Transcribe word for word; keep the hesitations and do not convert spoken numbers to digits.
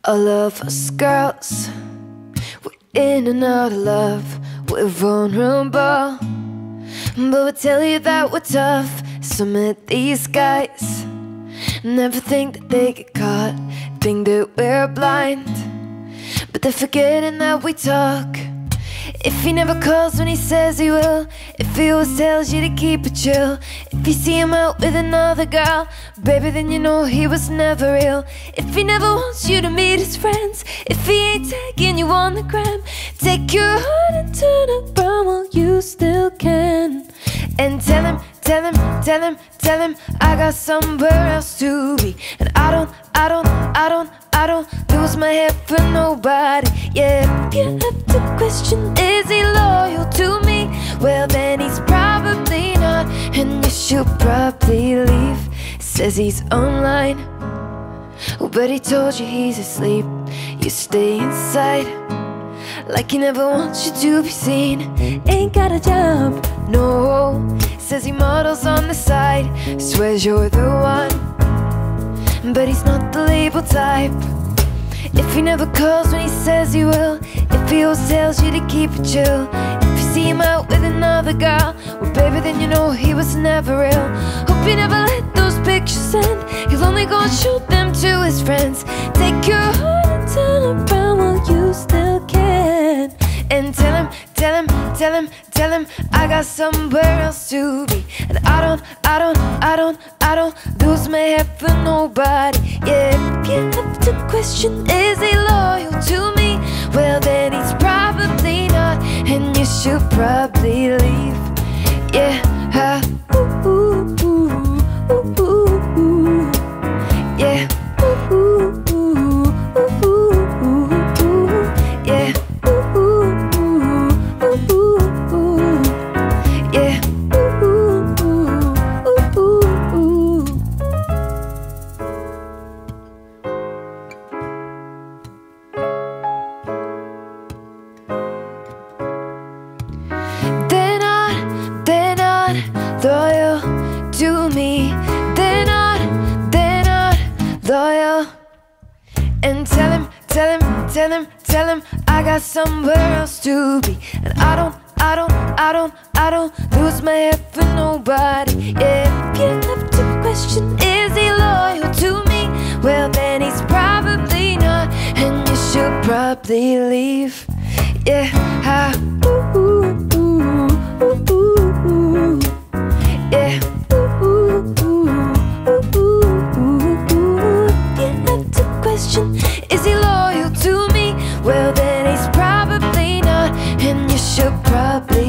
All of us girls, we're in and out of love, we're vulnerable, but we tell you that we're tough. Some of these guys never think that they get caught, think that we're blind, but they're forgetting that we talk. If he never calls when he says he will, if he always tells you to keep it chill, if you see him out with another girl, baby, then you know he was never real. If he never wants you to meet his friends, if he ain't tagging you on the gram, take your heart and turn it around while you still can. And tell him, tell him, tell him, tell him I got somewhere else to be. And I don't, I don't, I don't, I don't lose my head for nobody. Yeah, if you have to question, is he loyal to me? Well, then he's probably not, and you should probably leave. Says he's online, but he told you he's asleep. You stay inside like he never wants you to be seen. Ain't got a job, no. Says he models on the side, swears you're the one, but he's not the label type. If he never calls when he says he will, if he always tells you to keep it chill, if you see him out with another girl, well baby, then you know he was never real. Hope you never let those pictures send, he'll only go and show them to his friends. Take your heart and turn it around while you still can. And tell him, tell him, tell him, tell him I got somewhere else to be. And I don't, I don't, I don't, I don't lose my head for nobody. Yeah, if you have to question, is he loyal to me? Well, then he's probably not, and you should probably leave. Yeah, uh, ooh, ooh, ooh, ooh, ooh, ooh. Yeah, ooh, ooh, ooh, ooh, ooh, ooh, ooh. Yeah. Loyal to me, they're not, they're not loyal. And tell him, tell him, tell him, tell him I got somewhere else to be. And I don't, I don't, I don't, I don't lose my head for nobody. Yeah, if you have to question, is he loyal to me? Well, then he's probably not, and you should probably leave. Yeah, ah, ooh, ooh, ooh, ooh, ooh, ooh. Yeah, ooh, ooh, ooh, ooh, ooh, ooh, ooh. You have to question, is he loyal to me? Well, then he's probably not, and you should probably